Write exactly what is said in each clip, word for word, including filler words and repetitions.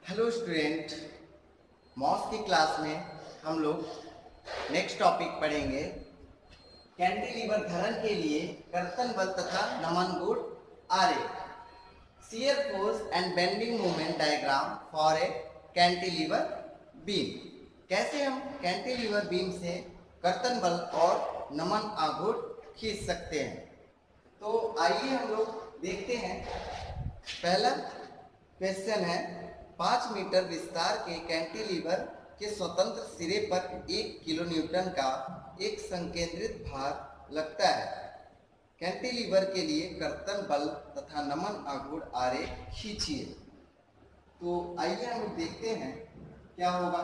Hello student, MOS की class में हम लोग नेक्स्ट टॉपिक पढ़ेंगे कैंटिलीवर धरण के लिए कर्तन बल तथा नमन गुण आरे shear force and bending moment diagram for a cantilever beam. कैसे हम कैंटिलीवर बीम से कर्तन बल और नमन आघूर्ण खींच सकते हैं। तो आइए हम लोग देखते हैं। पहला क्वेश्चन है, पाँच मीटर विस्तार के कैंटिलीवर के स्वतंत्र सिरे पर एक किलो न्यूटन का एक संकेंद्रित भार लगता है। कैंटिलीवर के लिए कर्तन बल तथा नमन आघूर्ण आरेख खींचिए। तो आइए हम लोग देखते हैं क्या होगा।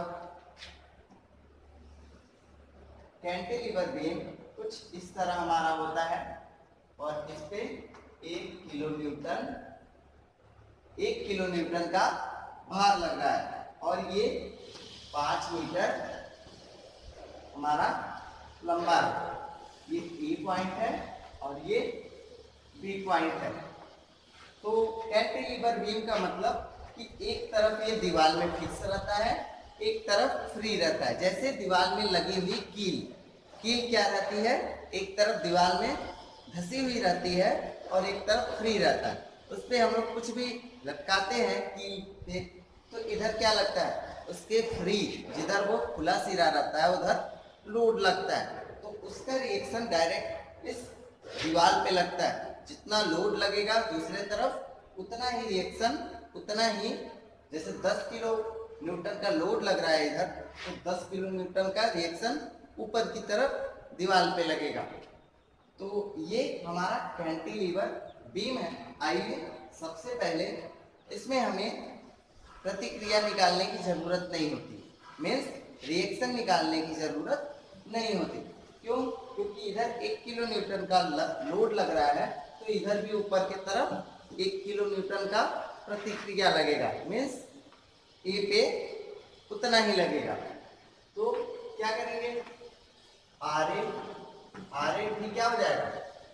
कैंटिलीवर बीम कुछ इस तरह हमारा होता है और इस पे एक किलो न्यूटन एक किलो न्यूटन का भार लग रहा है और ये पाँच मीटर हमारा लंबा है। ये ए पॉइंट है और ये बी पॉइंट है। तो कैंटिलीवर बीम का मतलब कि एक तरफ ये दीवार में फिक्स रहता है, एक तरफ फ्री रहता है। जैसे दीवार में लगी हुई कील कील क्या रहती है, एक तरफ दीवार में धसी हुई रहती है और एक तरफ फ्री रहता है। उस पर हम लोग कुछ भी लटकाते हैं कील पे, तो इधर क्या लगता है, उसके फ्री, जिधर वो खुला सिरा रहता है उधर लोड लगता है। तो उसका रिएक्शन डायरेक्ट इस दीवार पे लगता है। जितना लोड लगेगा दूसरे तरफ उतना ही रिएक्शन, उतना ही, जैसे दस किलो न्यूटन का लोड लग रहा है इधर, तो दस किलो न्यूटन का रिएक्शन ऊपर की तरफ दीवार पे लगेगा। तो ये हमारा कैंटिलीवर बीम है। आइए सबसे पहले इसमें हमें प्रतिक्रिया निकालने की जरूरत नहीं होती, मीन्स रिएक्शन निकालने की जरूरत नहीं होती। क्यों? क्योंकि इधर एक किलो न्यूटन का लोड लग रहा है, तो इधर भी ऊपर की तरफ एक किलो न्यूटन का प्रतिक्रिया लगेगा, मीन्स ए पे उतना ही लगेगा। तो क्या करेंगे, आर ए आर ए भी क्या हो जाएगा,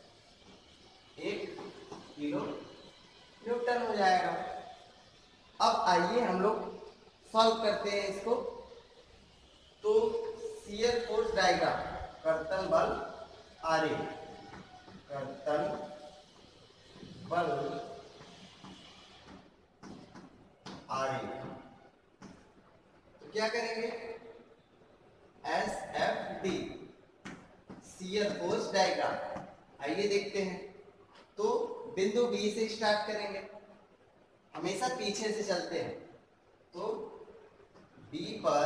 एक किलो न्यूटन हो जाएगा। अब आइए हम लोग सॉल्व करते हैं इसको। तो शियर फोर्स डायग्राम, कर्तन बल आर ए, कर्तन बल आर ए, तो क्या करेंगे, S F D shear force diagram. आइए देखते हैं। तो बिंदु बी से स्टार्ट करेंगे, हमेशा पीछे से चलते हैं। तो बी पर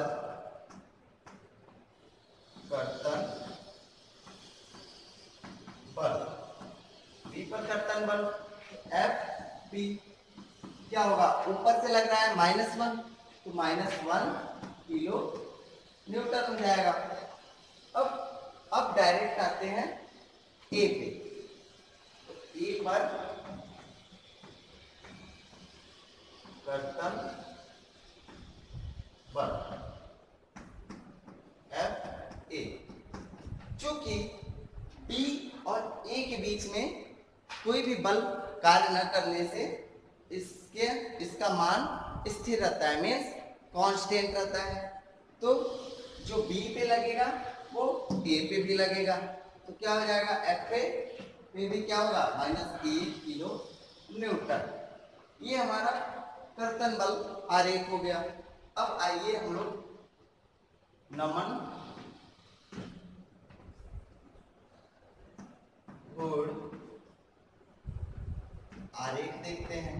कर्तन बल, बी पर कर्तन बल एफ बी क्या होगा, ऊपर से लग रहा है माइनस वन, तो माइनस वन किलो न्यूटन हो जाएगा। अब अब डायरेक्ट आते हैं ए पे। तो ए पर कर्तन बल एफ ए। चूंकि बी और ए के बीच में कोई भी बल कार्य न करने से इसके इसका मान स्थिर रहता है, मीन्स कांस्टेंट रहता है। तो जो बी पे लगेगा वो ए पे भी लगेगा। तो क्या हो जाएगा, एफ पे पे भी क्या होगा, माइनस एक किलो न्यूटन। ये हमारा कर्तन बल आरेख हो गया। अब आइए हम लोग नमन गुण आरेख देखते हैं।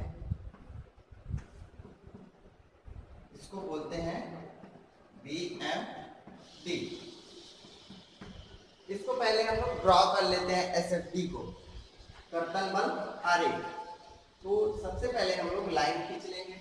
इसको बोलते हैं बी एम डी। इसको पहले हम लोग ड्रॉ कर लेते हैं, एस एफ डी को, कर्तन बल आरेख। तो सबसे पहले हम लोग लाइन खींच लेंगे,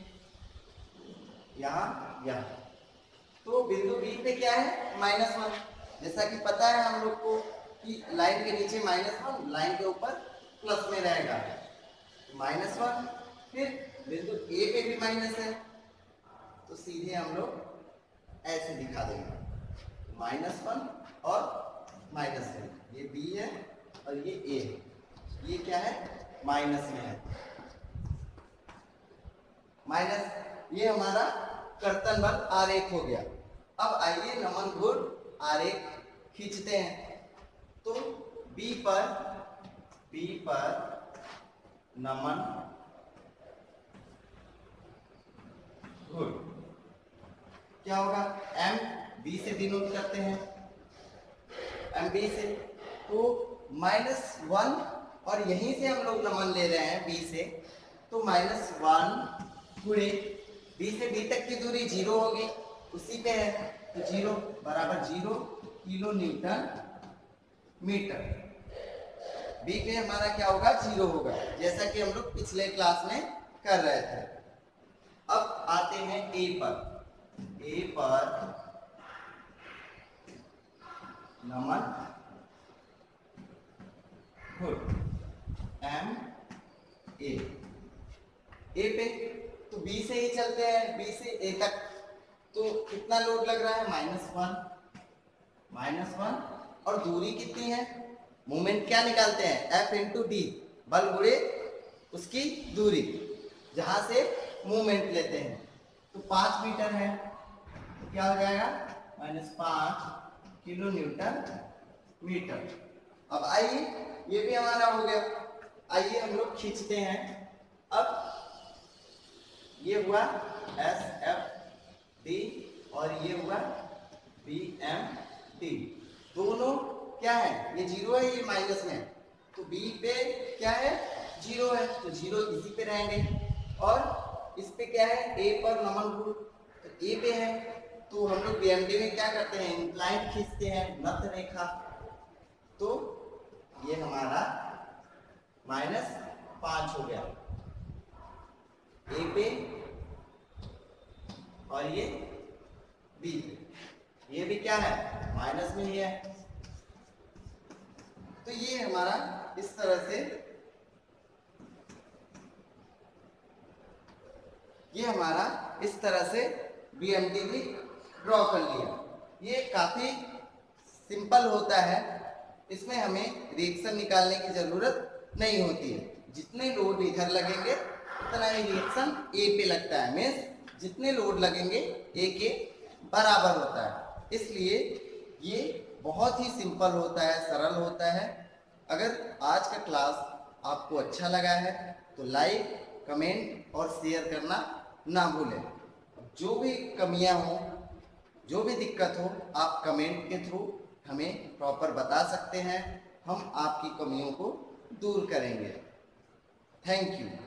यहाँ यहाँ। तो बिंदु बी पे क्या है, माइनस वन। जैसा कि पता है हम लोग को कि लाइन के नीचे माइनस वन, लाइन के ऊपर प्लस में रहेगा, माइनस वन। फिर बिंदु ए पे भी माइनस है, तो सीधे हम लोग ऐसे दिखा देंगे, माइनस वन और माइनस वन। ये बी है और ये ए है, ये क्या है, माइनस में है। माइनस ये हमारा कर्तन बल आरेख हो गया। अब आइए नमन घूर्ण आरेख खींचते हैं। तो बी पर बी पर नमन घूर्ण क्या होगा, एम बी से डिनोट करते हैं, एम बी से, तो माइनस वन, और यहीं से हम लोग नमन ले रहे हैं बी से, तो माइनस वन गुणे बी से बी तक की दूरी जीरो होगी, उसी पे है, तो जीरो बराबर zero kilo newton metre. B पे हमारा क्या होगा, जीरो होगा, जैसा कि हम लोग पिछले क्लास में कर रहे थे। अब आते हैं ए पर। ए पर नमन घूर्ण एम ए, ए पे तो बी से ही चलते हैं, बी से ए तक, तो कितना लोड लग रहा है, माइनस वन, माइनस वन, और दूरी कितनी है, मोमेंट क्या निकालते हैं, एफ इंटू डी, बल गुणे उसकी दूरी, जहां से मूवमेंट लेते हैं, तो पांच मीटर है, तो क्या हो जाएगा, माइनस पांच किलो न्यूटन मीटर। अब आइए, ये भी हमारा हो गया, आइए हम लोग खींचते हैं। अब ये हुआ एस एफ डी और ये हुआ बी एम डी, दोनों क्या है, ये जीरो है, ये माइनस में है, तो बी पे क्या है, जीरो है, तो जीरो इसी पे रहेंगे, और इस पे क्या है, ए पर नमन घूर्ण, तो ए पे है, तो हम लोग बीएमडी में क्या करते हैं, इंक्लाइन खींचते हैं, नत रेखा, तो ये हमारा माइनस पांच हो गया ए पे, और ये बी पे, ये भी क्या है, माइनस में ही है, तो ये हमारा इस तरह से, ये हमारा इस तरह से बीएमडी भी ड्रॉ कर लिया। ये काफी सिंपल होता है, इसमें हमें रिएक्शन निकालने की जरूरत नहीं होती है, जितने लोड इधर लगेंगे उतना ही रिएक्शन ए पे लगता है, मीन्स जितने लोड लगेंगे ए के बराबर होता है, इसलिए ये बहुत ही सिंपल होता है, सरल होता है। अगर आज का क्लास आपको अच्छा लगा है तो लाइक, कमेंट और शेयर करना ना भूलें। जो भी कमियां हो, जो भी दिक्कत हो, आप कमेंट के थ्रू हमें प्रॉपर बता सकते हैं, हम आपकी कमियों को दूर करेंगे। Thank you.